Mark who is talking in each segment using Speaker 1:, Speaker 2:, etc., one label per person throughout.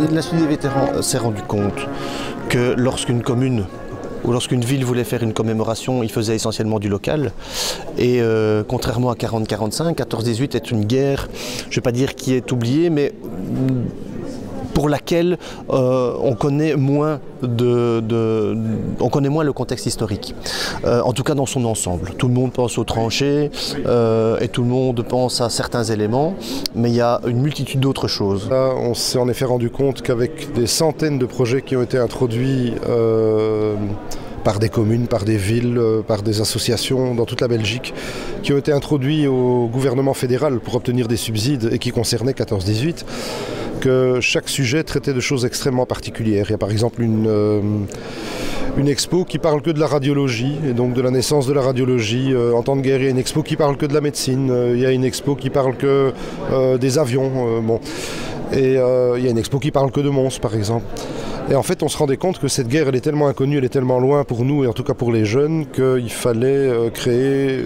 Speaker 1: l'Institut des vétérans s'est rendu compte que lorsqu'une commune ou lorsqu'une ville voulait faire une commémoration, il faisait essentiellement du local. Et contrairement à 40-45, 14-18 est une guerre, je ne vais pas dire qui est oubliée, mais pour laquelle on connaît moins le contexte historique, en tout cas dans son ensemble. Tout le monde pense aux tranchées et tout le monde pense à certains éléments, mais il y a une multitude d'autres choses.
Speaker 2: Là, on s'est en effet rendu compte qu'avec des centaines de projets qui ont été introduits par des communes, par des villes, par des associations dans toute la Belgique, qui ont été introduits au gouvernement fédéral pour obtenir des subsides et qui concernaient 14-18, que chaque sujet traitait de choses extrêmement particulières. Il y a par exemple une expo qui parle que de la radiologie, et donc de la naissance de la radiologie en temps de guerre. Il y a une expo qui parle que de la médecine, il y a une expo qui parle que des avions, et il y a une expo qui parle que de Mons par exemple. Et en fait, on se rendait compte que cette guerre, elle est tellement inconnue, elle est tellement loin pour nous, et en tout cas pour les jeunes, qu'il fallait créer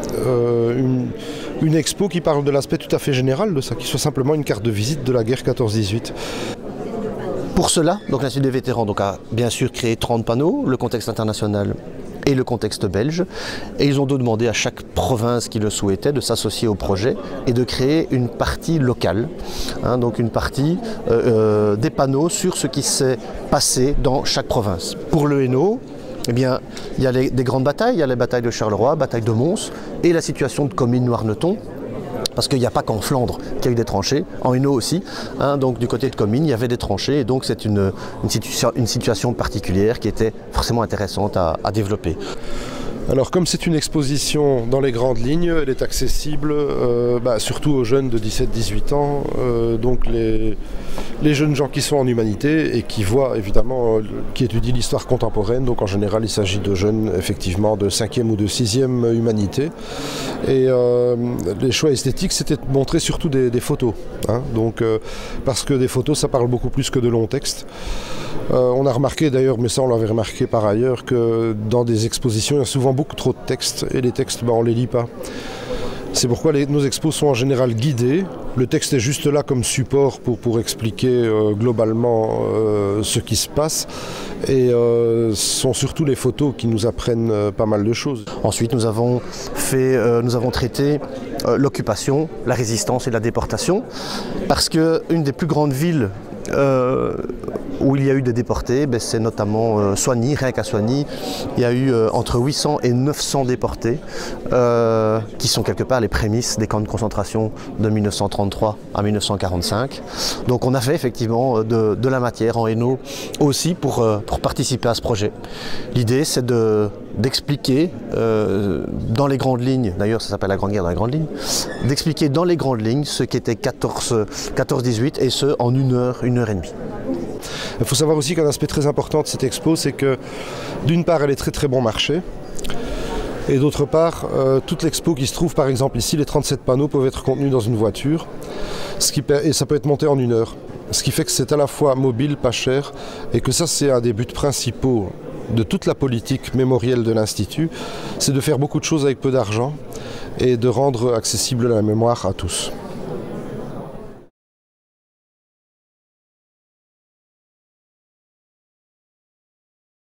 Speaker 2: une expo qui parle de l'aspect tout à fait général de ça, qui soit simplement une carte de visite de la guerre 14-18.
Speaker 1: Pour cela, l'Institut des vétérans a bien sûr créé 30 panneaux, le contexte international et le contexte belge, et ils ont demandé à chaque province qui le souhaitait de s'associer au projet et de créer une partie locale, donc une partie des panneaux sur ce qui s'est passé dans chaque province. Pour le Hainaut, eh bien, il y a des grandes batailles, il y a les batailles de Charleroi, bataille de Mons et la situation de Comines-Noirneton. Parce qu'il n'y a pas qu'en Flandre qu'il y a eu des tranchées, en Hainaut aussi, donc du côté de Comines, il y avait des tranchées, et donc c'est une situation particulière qui était forcément intéressante à développer.
Speaker 2: Alors comme c'est une exposition dans les grandes lignes, elle est accessible surtout aux jeunes de 17-18 ans, donc les jeunes gens qui sont en humanité et qui voient évidemment, qui étudient l'histoire contemporaine, donc en général il s'agit de jeunes effectivement de 5e ou de 6e humanité. Et les choix esthétiques c'était de montrer surtout des photos, parce que des photos ça parle beaucoup plus que de longs textes. On a remarqué d'ailleurs, mais ça on l'avait remarqué par ailleurs, que dans des expositions il y a souvent beaucoup trop de textes et les textes on ne les lit pas. C'est pourquoi nos expos sont en général guidés. Le texte est juste là comme support pour expliquer globalement ce qui se passe, et ce sont surtout les photos qui nous apprennent pas mal de choses.
Speaker 1: Ensuite nous avons traité l'occupation, la résistance et la déportation, parce qu'une des plus grandes villes où il y a eu des déportés, c'est notamment Soigny. Rien qu'à Soigny, il y a eu entre 800 et 900 déportés qui sont quelque part les prémices des camps de concentration de 1933 à 1945. Donc on avait effectivement de la matière en Hainaut aussi pour participer à ce projet. L'idée c'est d'expliquer dans les grandes lignes, d'ailleurs ça s'appelle la Grande Guerre dans les grandes lignes, d'expliquer dans les grandes lignes ce qu'était 14-18 et ce en 1 heure, 1 heure et demie.
Speaker 2: Il faut savoir aussi qu'un aspect très important de cette expo, c'est que d'une part elle est très très bon marché, et d'autre part toute l'expo qui se trouve par exemple ici, les 37 panneaux peuvent être contenus dans une voiture, et ça peut être monté en 1 heure. Ce qui fait que c'est à la fois mobile, pas cher, et que ça c'est un des buts principaux de toute la politique mémorielle de l'Institut, c'est de faire beaucoup de choses avec peu d'argent et de rendre accessible la mémoire à tous.